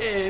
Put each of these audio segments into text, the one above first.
Dave.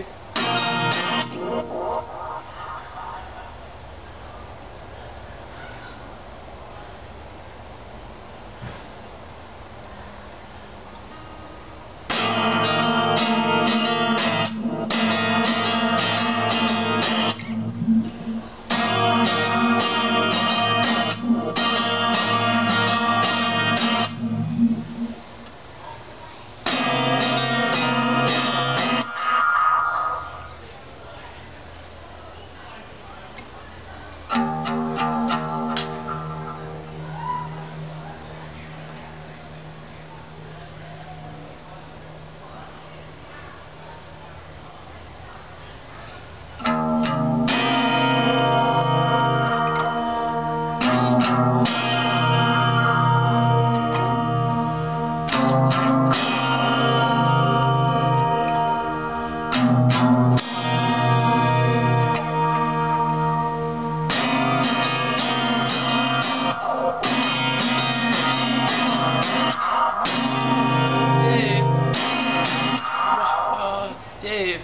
Dave.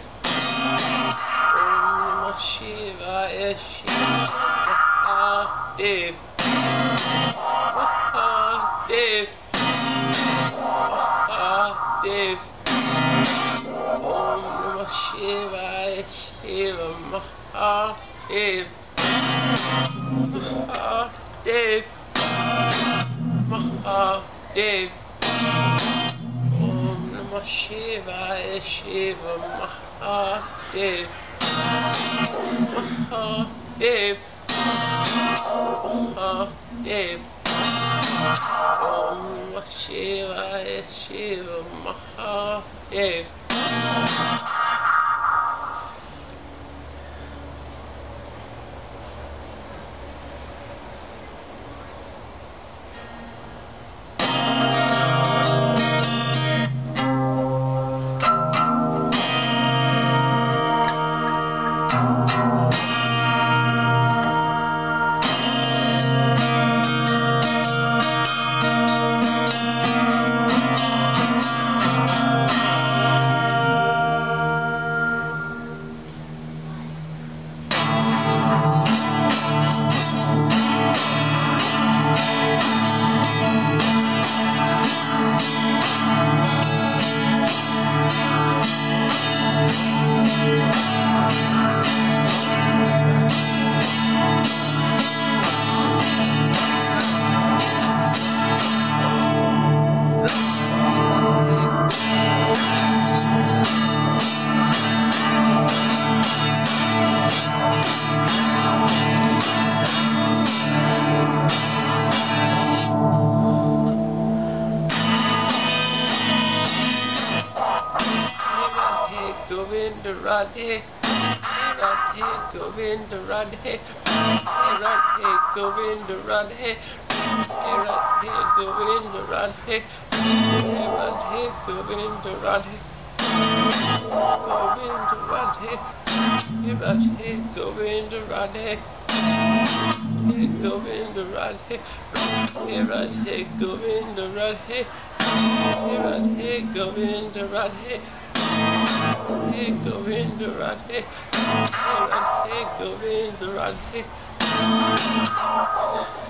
Om Namah Shivaya Shiva. Dave. Dave. Dave. Om Namah Shivaya Shiva. Dave. Dave. Dave. Om Namah Shivaya Shiva. Dave. Dave. Dave. Om Namah Shivaya Shiva. Dave. Govinda Radhe, Radhe Govinda Radhe, Radhe Govinda Radhe, Radhe Govinda Radhe, Radhe Govinda Radhe, Govinda Radhe, Radhe Govinda Radhe, Govinda Radhe, Radhe Govinda Radhe, Radhe Govinda Radhe. Radhe Govinda Radhe, Radhe Govinda Radhe.